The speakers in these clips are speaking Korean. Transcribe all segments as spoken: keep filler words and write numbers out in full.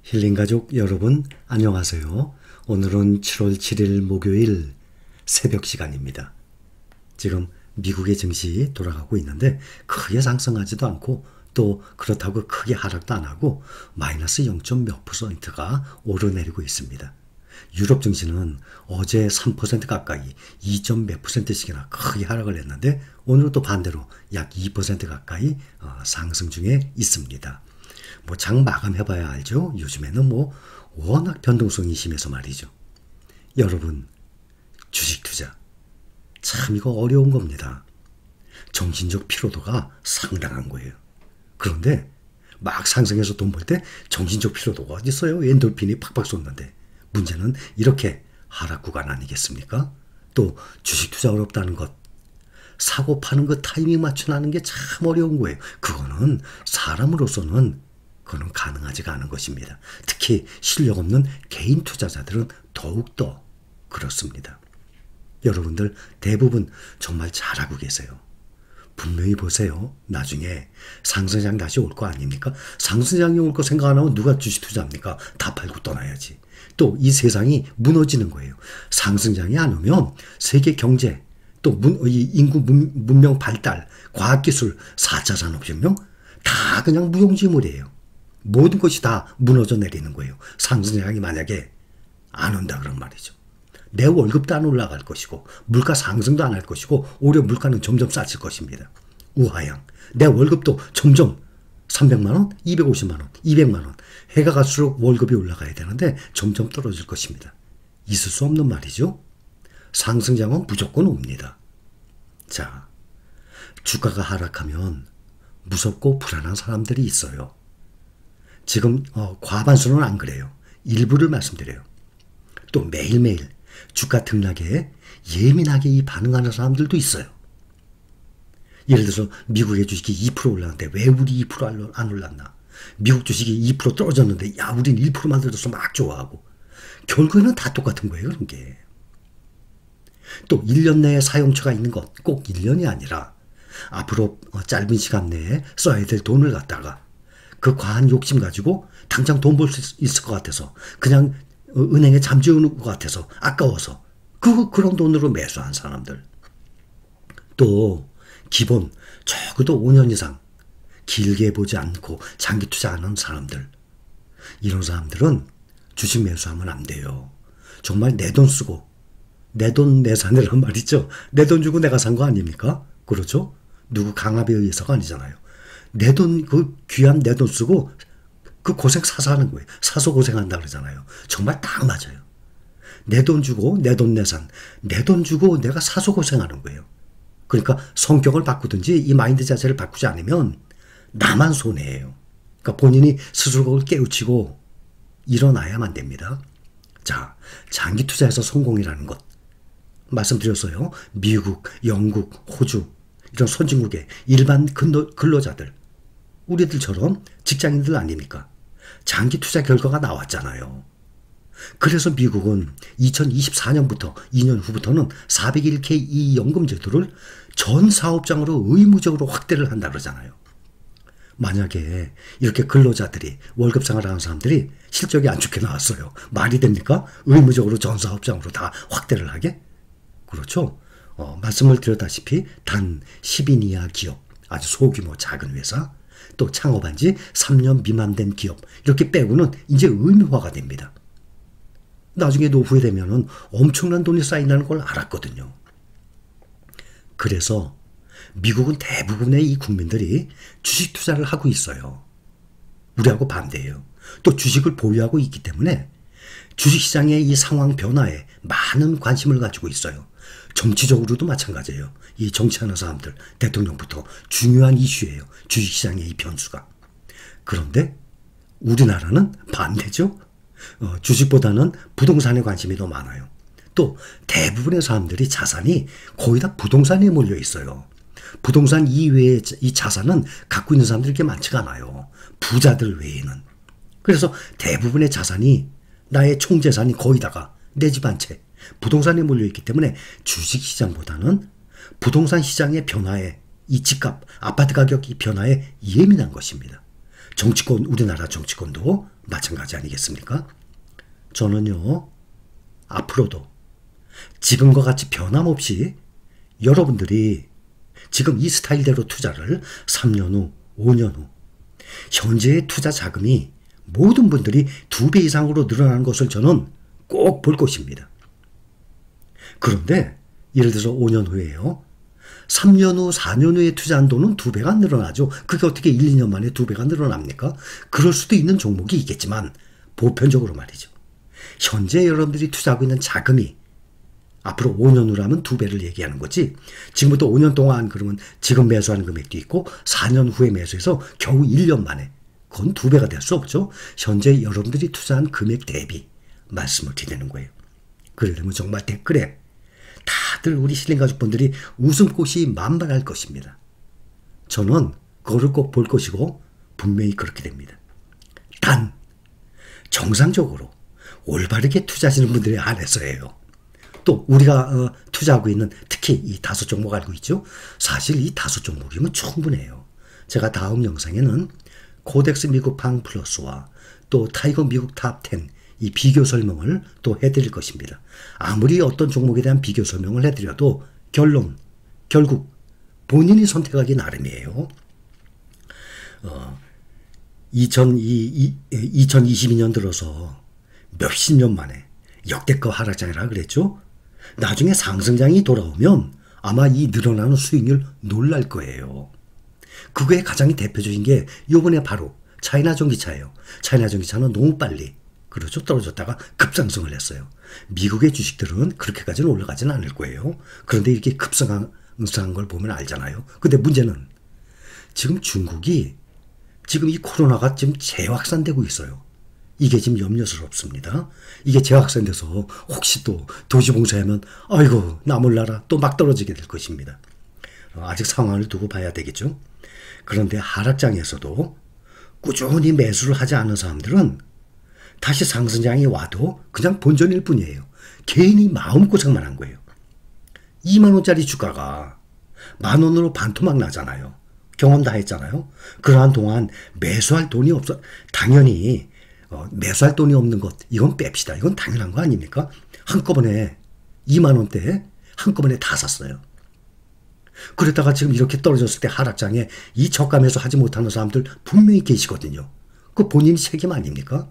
힐링가족 여러분 안녕하세요. 오늘은 칠월 칠일 목요일 새벽 시간입니다. 지금 미국의 증시 돌아가고 있는데 크게 상승하지도 않고 또 그렇다고 크게 하락도 안 하고 마이너스 영 점 몇 퍼센트가 오르내리고 있습니다. 유럽 증시는 어제 삼 퍼센트 가까이 이 점 몇 퍼센트씩이나 크게 하락을 했는데 오늘은 또 반대로 약 이 퍼센트 가까이 상승 중에 있습니다. 뭐 장 마감해봐야 알죠. 요즘에는 뭐 워낙 변동성이 심해서 말이죠. 여러분, 주식 투자 참 이거 어려운 겁니다. 정신적 피로도가 상당한 거예요. 그런데 막 상승해서 돈 벌 때 정신적 피로도가 어디 있어요? 엔돌핀이 팍팍 쏟는데 문제는 이렇게 하락 구간 아니겠습니까? 또 주식 투자 어렵다는 것, 사고 파는 거 타이밍 맞춰나는 게 참 어려운 거예요. 그거는 사람으로서는 그건 가능하지가 않은 것입니다. 특히 실력 없는 개인 투자자들은 더욱더 그렇습니다. 여러분들 대부분 정말 잘하고 계세요. 분명히 보세요. 나중에 상승장 다시 올 거 아닙니까? 상승장이 올 거 생각 안 하면 누가 주식 투자합니까? 다 팔고 떠나야지. 또 이 세상이 무너지는 거예요. 상승장이 안 오면 세계 경제, 또 문, 이 인구 문, 문명 발달, 과학기술, 사 차 산업혁명 다 그냥 무용지물이에요. 모든 것이 다 무너져 내리는 거예요. 상승장이 만약에 안 온다 그런 말이죠. 내 월급도 안 올라갈 것이고 물가 상승도 안 할 것이고 오히려 물가는 점점 싸질 것입니다. 우하양. 내 월급도 점점 삼백만 원, 이백오십만 원, 이백만 원 해가 갈수록 월급이 올라가야 되는데 점점 떨어질 것입니다. 있을 수 없는 말이죠. 상승장은 무조건 옵니다. 자, 주가가 하락하면 무섭고 불안한 사람들이 있어요. 지금 어, 과반수는 안 그래요. 일부를 말씀드려요. 또 매일매일 주가 등락에 예민하게 이 반응하는 사람들도 있어요. 예를 들어서 미국의 주식이 이 퍼센트 올랐는데 왜 우리 이 퍼센트 안 올랐나? 미국 주식이 이 퍼센트 떨어졌는데 야 우린 일 퍼센트 만들어서 막 좋아하고 결국에는 다 똑같은 거예요. 그런 게. 또 일 년 내에 사용처가 있는 것 꼭 일 년이 아니라 앞으로 짧은 시간 내에 써야 될 돈을 갖다가 그 과한 욕심 가지고 당장 돈 벌 수 있을 것 같아서 그냥 은행에 잠재우는 것 같아서 아까워서 그, 그런 돈으로 매수한 사람들. 또 기본 적어도 오 년 이상 길게 보지 않고 장기 투자하는 사람들. 이런 사람들은 주식 매수하면 안 돼요. 정말 내 돈 쓰고 내 돈 내산이란 말이죠. 내 돈 주고 내가 산 거 아닙니까? 그렇죠? 누구 강압에 의해서가 아니잖아요. 내 돈, 그 귀한 내 돈 쓰고 그 고생 사서 하는 거예요. 사서 고생한다 그러잖아요. 정말 딱 맞아요. 내 돈 주고 내 돈 내산, 내 돈 주고 내가 사서 고생하는 거예요. 그러니까 성격을 바꾸든지 이 마인드 자체를 바꾸지 않으면 나만 손해예요. 그러니까 본인이 스스로 그걸 깨우치고 일어나야만 됩니다. 자, 장기 투자에서 성공이라는 것 말씀드렸어요. 미국, 영국, 호주 이런 선진국의 일반 근로, 근로자들 우리들처럼 직장인들 아닙니까? 장기 투자 결과가 나왔잖아요. 그래서 미국은 이천이십사 년부터 이 년 후부터는 사백일 케이 연금 제도를 전 사업장으로 의무적으로 확대를 한다 그러잖아요. 만약에 이렇게 근로자들이 월급 생활하는 사람들이 실적이 안 좋게 나왔어요. 말이 됩니까? 의무적으로 전 사업장으로 다 확대를 하게? 그렇죠. 어, 말씀을 드렸다시피 단 십 인 이하 기업, 아주 소규모 작은 회사, 또 창업한 지 삼 년 미만 된 기업 이렇게 빼고는 이제 의무화가 됩니다. 나중에 노후에 되면은 엄청난 돈이 쌓인다는 걸 알았거든요. 그래서 미국은 대부분의 이 국민들이 주식 투자를 하고 있어요. 우리하고 반대예요. 또 주식을 보유하고 있기 때문에 주식시장의 이 상황 변화에 많은 관심을 가지고 있어요. 정치적으로도 마찬가지예요. 이 정치하는 사람들, 대통령부터 중요한 이슈예요. 주식시장의 이 변수가. 그런데 우리나라는 반대죠. 어, 주식보다는 부동산에 관심이 더 많아요. 또 대부분의 사람들이 자산이 거의 다 부동산에 몰려 있어요. 부동산 이외의 이 자산은 갖고 있는 사람들이 그렇게 많지가 않아요. 부자들 외에는. 그래서 대부분의 자산이 나의 총재산이 거의 다가 내 집 한 채 부동산에 몰려있기 때문에 주식시장보다는 부동산 시장의 변화에 이 집값, 아파트 가격 이 변화에 예민한 것입니다. 정치권, 우리나라 정치권도 마찬가지 아니겠습니까? 저는요, 앞으로도 지금과 같이 변함없이 여러분들이 지금 이 스타일대로 투자를 삼 년 후, 오 년 후 현재의 투자 자금이 모든 분들이 두 배 이상으로 늘어나는 것을 저는 꼭 볼 것입니다. 그런데 예를 들어서 오 년 후에요. 삼 년 후, 사 년 후에 투자한 돈은 두 배가 늘어나죠. 그게 어떻게 일, 이 년 만에 두 배가 늘어납니까? 그럴 수도 있는 종목이 있겠지만 보편적으로 말이죠. 현재 여러분들이 투자하고 있는 자금이 앞으로 오 년 후라면 두 배를 얘기하는 거지. 지금부터 오 년 동안 그러면 지금 매수하는 금액도 있고 사 년 후에 매수해서 겨우 일 년 만에 그건 두 배가 될 수 없죠. 현재 여러분들이 투자한 금액 대비 말씀을 드리는 거예요. 그러려면 정말 댓글에 다들 우리 실린 가족분들이 웃음꽃이 만발할 것입니다. 저는 그거를 꼭 볼 것이고 분명히 그렇게 됩니다. 단 정상적으로 올바르게 투자하시는 분들에 한해서예요. 또 우리가 어, 투자하고 있는 특히 이 다섯 종목 알고 있죠? 사실 이 다섯 종목이면 충분해요. 제가 다음 영상에는 코덱스 미국팡 플러스와 또 타이거 미국 탑 텐 이 비교 설명을 또 해드릴 것입니다. 아무리 어떤 종목에 대한 비교 설명을 해드려도 결론, 결국 본인이 선택하기 나름이에요. 어, 이천이십이 년 들어서 몇십 년 만에 역대급 하락장이라 그랬죠. 나중에 상승장이 돌아오면 아마 이 늘어나는 수익률 놀랄 거예요. 그거의 가장 대표적인 게 요번에 바로 차이나 전기차예요. 차이나 전기차는 너무 빨리 그렇죠. 떨어졌다가 급상승을 했어요. 미국의 주식들은 그렇게까지는 올라가지는 않을 거예요. 그런데 이렇게 급상승한 걸 보면 알잖아요. 근데 문제는 지금 중국이 지금 이 코로나가 지금 재확산되고 있어요. 이게 지금 염려스럽습니다. 이게 재확산돼서 혹시 또 도시봉사하면 아이고 나 몰라라 또 막 떨어지게 될 것입니다. 아직 상황을 두고 봐야 되겠죠. 그런데 하락장에서도 꾸준히 매수를 하지 않은 사람들은 다시 상승장이 와도 그냥 본전일 뿐이에요. 개인이 마음고생만 한 거예요. 이만 원짜리 주가가 만 원으로 반토막 나잖아요. 경험 다 했잖아요. 그러한 동안 매수할 돈이 없어. 당연히 어, 매수할 돈이 없는 것 이건 뺍시다. 이건 당연한 거 아닙니까? 한꺼번에 이만 원대에 한꺼번에 다 샀어요. 그러다가 지금 이렇게 떨어졌을 때 하락장에 이 저가 매수 하지 못하는 사람들 분명히 계시거든요. 그 본인 책임 아닙니까?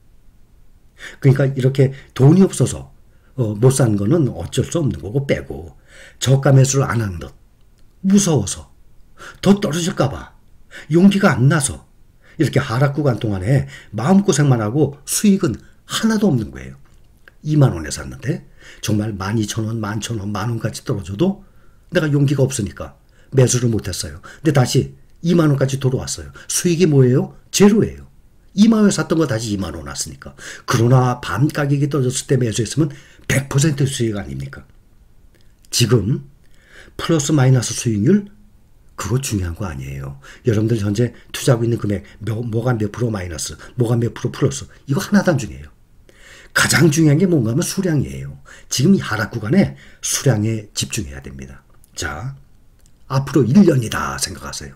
그러니까 이렇게 돈이 없어서 어, 못 사는 거는 어쩔 수 없는 거고 빼고 저가 매수를 안 하는 것 무서워서 더 떨어질까 봐 용기가 안 나서 이렇게 하락 구간 동안에 마음고생만 하고 수익은 하나도 없는 거예요. 이만 원에 샀는데 정말 만 이천 원, 만 천 원, 만 원까지 떨어져도 내가 용기가 없으니까 매수를 못했어요. 근데 다시 이만 원까지 돌아왔어요. 수익이 뭐예요? 제로예요. 이만 원에 샀던 거 다시 이만 원 왔으니까. 그러나 밤 가격이 떨어졌을 때 매수했으면 백 퍼센트 수익 아닙니까? 지금 플러스 마이너스 수익률 그거 중요한 거 아니에요. 여러분들 현재 투자하고 있는 금액 뭐가 몇 프로 마이너스 뭐가 몇 프로 플러스 이거 하나도 안 중요해요. 가장 중요한 게 뭔가 하면 수량이에요. 지금 이 하락 구간에 수량에 집중해야 됩니다. 자, 앞으로 일 년이다 생각하세요.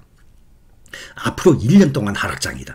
앞으로 일 년 동안 하락장이다.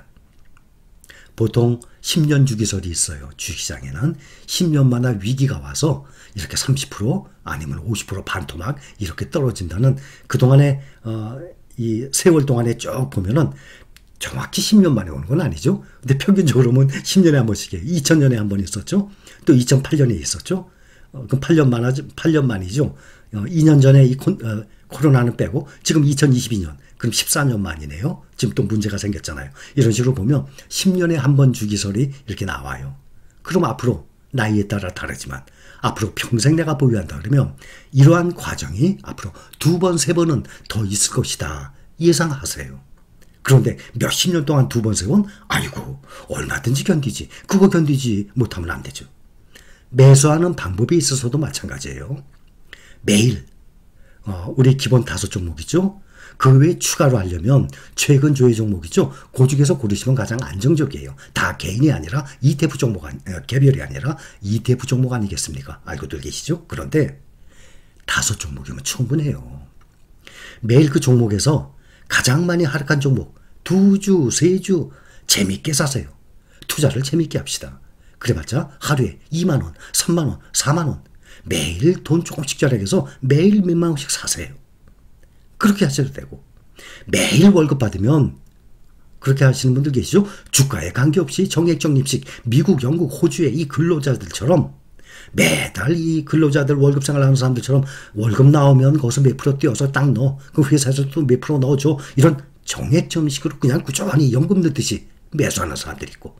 보통 십 년 주기설이 있어요. 주식시장에는 십 년마다 위기가 와서 이렇게 삼십 퍼센트 아니면 오십 퍼센트 반토막 이렇게 떨어진다는 그동안에 어, 이 세월 동안에 쭉 보면은 정확히 십 년 만에 오는 건 아니죠. 근데 평균적으로 보면 십 년에 한 번씩이에요. 이천 년에 한 번 있었죠. 또 이천팔 년에 있었죠. 어, 그럼 팔 년 만이죠. 팔 년 만이죠. 어, 이 년 전에 이 코, 어, 코로나는 빼고 지금 이천이십이 년 그럼 십사 년 만이네요. 지금 또 문제가 생겼잖아요. 이런 식으로 보면 십 년에 한 번 주기설이 이렇게 나와요. 그럼 앞으로 나이에 따라 다르지만 앞으로 평생 내가 보유한다 그러면 이러한 과정이 앞으로 두 번, 세 번은 더 있을 것이다. 예상하세요. 그런데 몇십 년 동안 두 번, 세 번 아이고 얼마든지 견디지. 그거 견디지 못하면 안 되죠. 매수하는 방법에 있어서도 마찬가지예요. 매일 어, 우리 기본 다섯 종목이죠. 그 외에 추가로 하려면 최근 조회 종목이죠. 그 중에서 고르시면 가장 안정적이에요. 다 개인이 아니라 이티에프 종목, 아니, 개별이 아니라 이티에프 종목 아니겠습니까? 알고들 계시죠? 그런데 다섯 종목이면 충분해요. 매일 그 종목에서 가장 많이 하락한 종목 두 주, 세 주 재밌게 사세요. 투자를 재밌게 합시다. 그래봤자 하루에 이만 원, 삼만 원, 사만 원 매일 돈 조금씩 절약해서 매일 몇만 원씩 사세요. 그렇게 하셔도 되고 매일 월급 받으면 그렇게 하시는 분들 계시죠? 주가에 관계없이 정액적립식 미국, 영국, 호주의 이 근로자들처럼 매달 이 근로자들 월급 생활하는 사람들처럼 월급 나오면 거기서 몇 프로 띄어서 딱 넣어. 그 회사에서 또 몇 프로 넣어줘. 이런 정액적립식으로 그냥 꾸준히 연금 넣듯이 매수하는 사람들이 있고,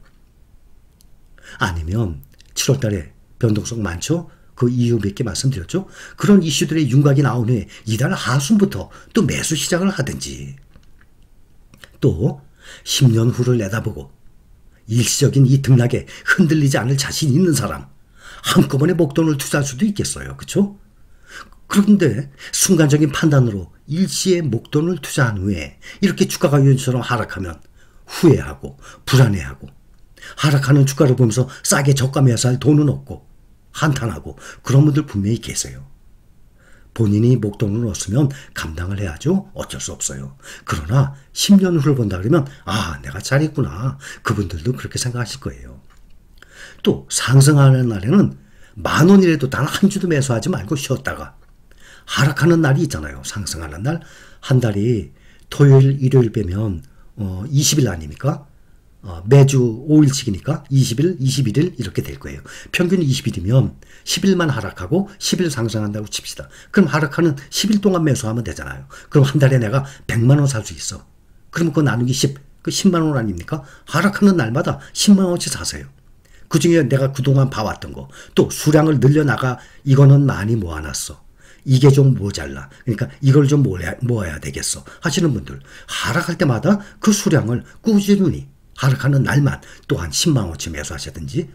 아니면 칠월 달에 변동성 많죠? 그 이유 몇 개 말씀드렸죠? 그런 이슈들의 윤곽이 나온 후에 이달 하순부터 또 매수 시작을 하든지, 또 십 년 후를 내다보고 일시적인 이 등락에 흔들리지 않을 자신이 있는 사람, 한꺼번에 목돈을 투자할 수도 있겠어요. 그렇죠? 그런데 순간적인 판단으로 일시에 목돈을 투자한 후에 이렇게 주가가 요즘처럼 하락하면 후회하고 불안해하고, 하락하는 주가를 보면서 싸게 저가 매수할 돈은 없고 한탄하고, 그런 분들 분명히 계세요. 본인이 목돈을 넣었으면 감당을 해야죠. 어쩔 수 없어요. 그러나 십 년 후를 본다 그러면 아, 내가 잘했구나. 그분들도 그렇게 생각하실 거예요. 또 상승하는 날에는 만 원이라도 단 한 주도 매수하지 말고 쉬었다가, 하락하는 날이 있잖아요. 상승하는 날. 한 달이 토요일, 일요일 빼면 어, 이십 일 아닙니까? 어, 매주 오 일씩이니까 이십 일, 이십일 일 이렇게 될 거예요. 평균 이십 일이면 십 일만 하락하고 십 일 상승한다고 칩시다. 그럼 하락하는 십 일 동안 매수하면 되잖아요. 그럼 한 달에 내가 백만 원 살 수 있어. 그럼 그거 나누기 십, 그 십만 원 아닙니까? 하락하는 날마다 십만 원씩 사세요. 그 중에 내가 그동안 봐왔던 거, 또 수량을 늘려나가, 이거는 많이 모아놨어. 이게 좀 모자라. 그러니까 이걸 좀 모아야, 모아야 되겠어. 하시는 분들, 하락할 때마다 그 수량을 꾸준히 하락하는 날만 또한 십만 원치 매수하시든지,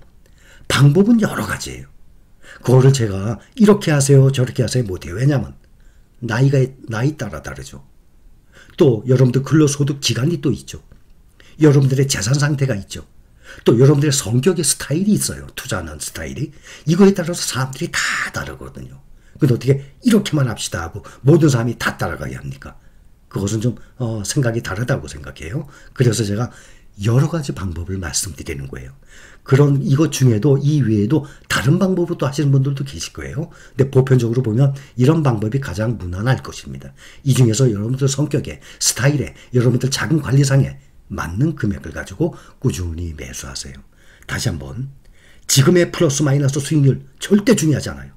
방법은 여러 가지예요. 그거를 제가 이렇게 하세요, 저렇게 하세요 못해요. 왜냐하면 나이가, 나이 따라 다르죠. 또 여러분들 근로소득 기간이 또 있죠. 여러분들의 재산 상태가 있죠. 또 여러분들의 성격의 스타일이 있어요. 투자하는 스타일이. 이거에 따라서 사람들이 다 다르거든요. 근데 어떻게 이렇게만 합시다 하고 모든 사람이 다 따라가야 합니까? 그것은 좀 어, 생각이 다르다고 생각해요. 그래서 제가 여러 가지 방법을 말씀드리는 거예요. 그런 이것 중에도 이 외에도 다른 방법으로 또 하시는 분들도 계실 거예요. 근데 보편적으로 보면 이런 방법이 가장 무난할 것입니다. 이 중에서 여러분들 성격에, 스타일에, 여러분들 자금 관리상에 맞는 금액을 가지고 꾸준히 매수하세요. 다시 한번, 지금의 플러스 마이너스 수익률 절대 중요하지 않아요.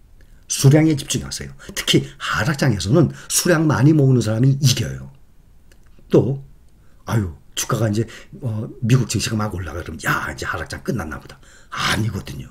수량에 집중하세요. 특히 하락장에서는 수량 많이 모으는 사람이 이겨요. 또 아유, 주가가 이제 어, 미국 증시가 막 올라가 그러면 야, 이제 하락장 끝났나 보다. 아니거든요.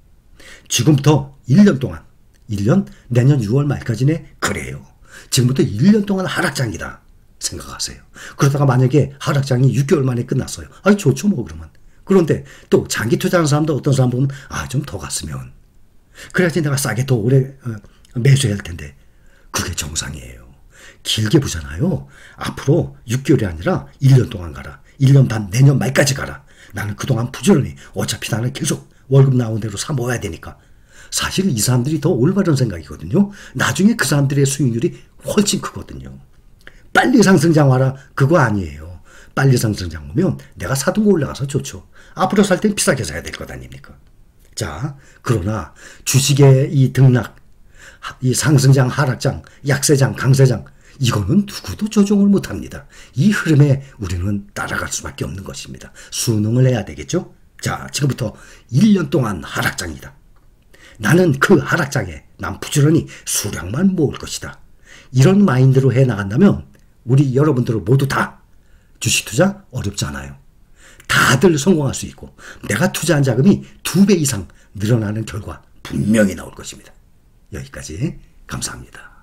지금부터 일 년 동안, 일 년, 내년 유월 말까지네. 그래요. 지금부터 일 년 동안 하락장이다 생각하세요. 그러다가 만약에 하락장이 육 개월 만에 끝났어요. 아니, 좋죠 뭐 그러면. 그런데 또 장기 투자하는 사람도 어떤 사람 보면 아, 좀 더 갔으면, 그래야지 내가 싸게 더 오래 어, 매수해야 할 텐데, 그게 정상이에요. 길게 보잖아요. 앞으로 육 개월이 아니라 일 년 동안 가라. 일 년 반, 내년 말까지 가라. 나는 그동안 부지런히 어차피 나는 계속 월급 나온 대로 사 모아야 되니까. 사실 이 사람들이 더 올바른 생각이거든요. 나중에 그 사람들의 수익률이 훨씬 크거든요. 빨리 상승장 와라, 그거 아니에요. 빨리 상승장 오면 내가 사둔 거 올라가서 좋죠. 앞으로 살 땐 비싸게 사야 될 것 아닙니까? 자, 그러나 주식의 이 등락, 이 상승장, 하락장, 약세장, 강세장, 이거는 누구도 조종을 못합니다. 이 흐름에 우리는 따라갈 수밖에 없는 것입니다. 순응을 해야 되겠죠? 자, 지금부터 일 년 동안 하락장이다. 나는 그 하락장에 난 부지런히 수량만 모을 것이다. 이런 마인드로 해나간다면 우리 여러분들 모두 다 주식 투자 어렵지 않아요. 다들 성공할 수 있고 내가 투자한 자금이 두 배 이상 늘어나는 결과 분명히 나올 것입니다. 여기까지 감사합니다.